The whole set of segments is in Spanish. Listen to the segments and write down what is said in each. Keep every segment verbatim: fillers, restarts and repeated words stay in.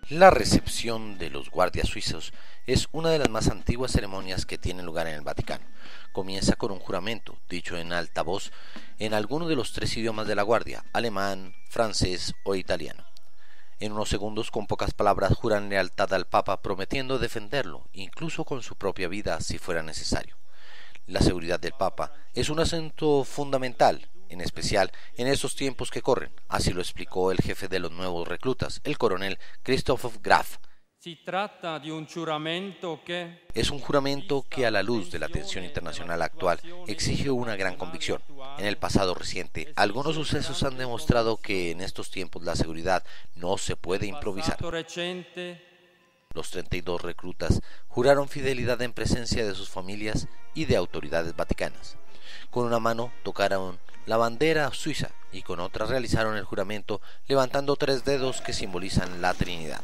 La recepción de los guardias suizos es una de las más antiguas ceremonias que tienen lugar en el Vaticano. Comienza con un juramento, dicho en alta voz, en alguno de los tres idiomas de la guardia, alemán, francés o italiano. En unos segundos, con pocas palabras, juran lealtad al Papa, prometiendo defenderlo, incluso con su propia vida si fuera necesario. La seguridad del Papa es un asunto fundamental, en especial en estos tiempos que corren, así lo explicó el jefe de los nuevos reclutas, el coronel Christoph Graf. Si trata de un juramento que... Es un juramento que, a la luz de la tensión internacional actual, exige una gran convicción. En el pasado reciente, algunos sucesos han demostrado que en estos tiempos la seguridad no se puede improvisar. Los treinta y dos reclutas juraron fidelidad en presencia de sus familias y de autoridades vaticanas. Con una mano tocaron la bandera suiza y con otra realizaron el juramento levantando tres dedos que simbolizan la Trinidad.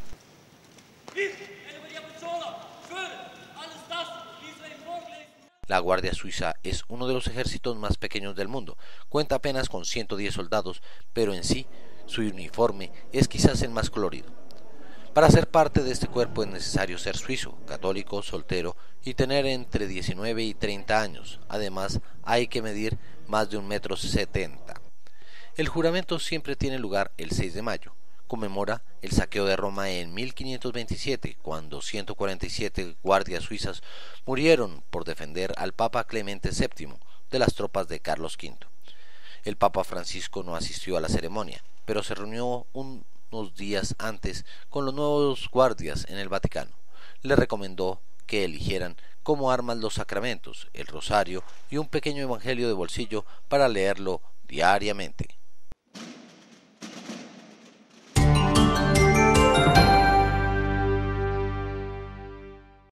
La Guardia Suiza es uno de los ejércitos más pequeños del mundo. Cuenta apenas con ciento diez soldados, pero en sí, su uniforme es quizás el más colorido. Para ser parte de este cuerpo es necesario ser suizo, católico, soltero y tener entre diecinueve y treinta años. Además, hay que medir más de un metro setenta. El juramento siempre tiene lugar el seis de mayo. Conmemora el saqueo de Roma en mil quinientos veintisiete, cuando ciento cuarenta y siete guardias suizas murieron por defender al Papa Clemente séptimo de las tropas de Carlos quinto. El Papa Francisco no asistió a la ceremonia, pero se reunió unos días antes con los nuevos guardias en el Vaticano. Le recomendó que eligieran como armas los sacramentos, el rosario y un pequeño evangelio de bolsillo para leerlo diariamente.